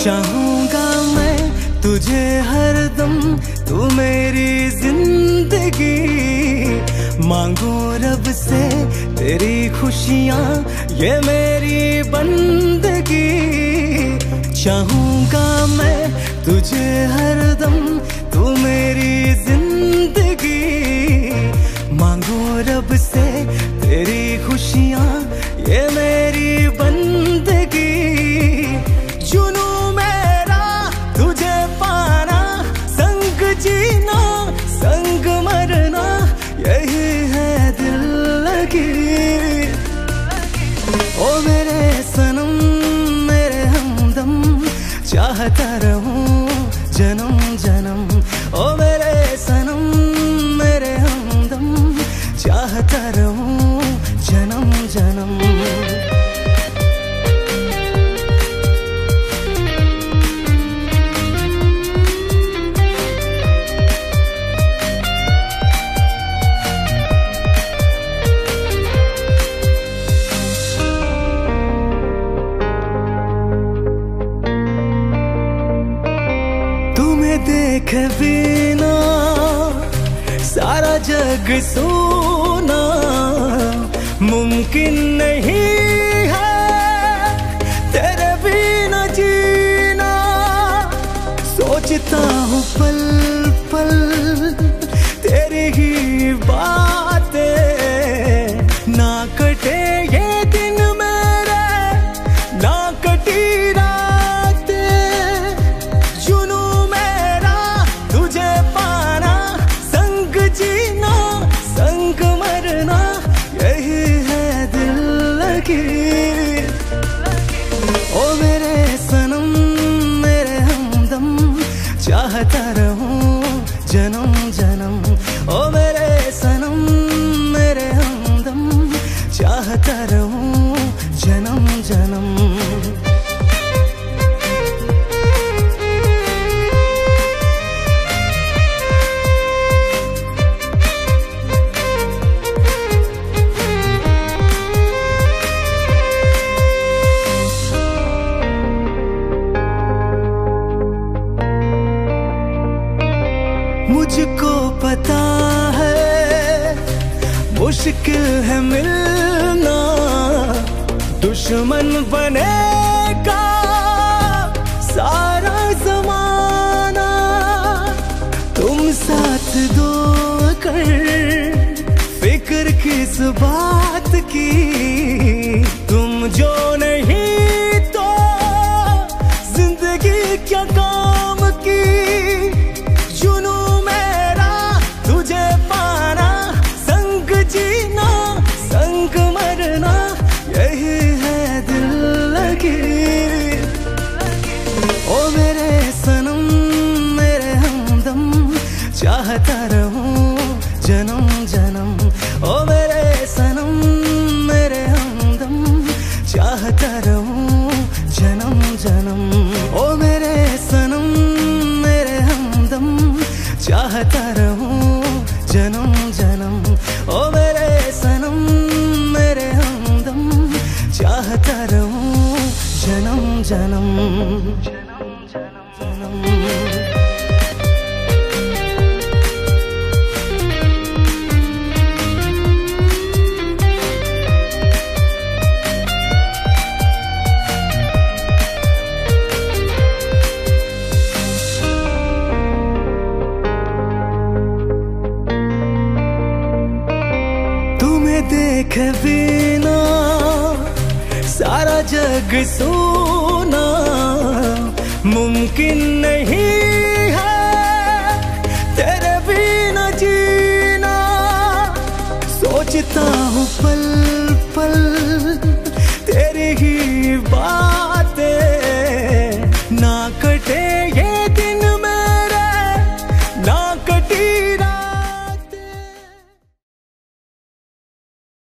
चाहूंगा मैं तुझे हरदम, तू मेरी जिंदगी। मांगू रब से तेरी खुशियाँ, ये मेरी बंदगी। चाहूंगा मैं तुझे हरदम, तू मेरी जिंदगी। मांगू रब से तेरी खुशियाँ, ये मेरी बंदगी। जुनू मेरा तुझे पाना, संग जीना संग मरना, यही है दिल लगी। ओ मेरे सनम मेरे हमदम, चाहता रहूं जन्म जन्म। ओ मेरे सनम मेरे हमदम, चाहता रहूं जन्म जन्म। तुम्हें देखे बिना सारा जग सोना मुमकिन नहीं है, तेरे बिना जीना। सोचता हूँ पल पल तेरी ही बातें, ना कटे ये दिन मेरे, ना कटी रातें। जुनू मेरा तुझे पाना, संग जीना संग मरना, यही है दिल लगी। ओ मेरे सनम मेरे हमदम, चाहता रहूं जन्म जन्म। ओ मेरे सनम मेरे हमदम, चाहता रहूं जन्म जन्म। मुझको पता है मुश्किल है मिलना, दुश्मन बनेगा सारा जमाना। तुम साथ दो कर फिक्र किस बात की, तुम जो नहीं तो जिंदगी क्या काम की। जुनू मेरा तुझे पाना, संग जीना संग मरना, यही है दिल लगी। ओ मेरे सनम मेरे हमदम, चाहता रहूं जन्म जन्म। ओ मेरे सनम मेरे हमदम, चाहता रहूं जन्म जन्म। ओ मेरे सनम मेरे हमदम, चाहता रहूं जन्म जन्म। ओ मेरे सनम मेरे हमदम, चाहता रहूं जन्म जन्म जन्म। देखे बिना सारा जग सोना मुमकिन नहीं है, तेरे बिना जीना। सोचता हूँ पल पल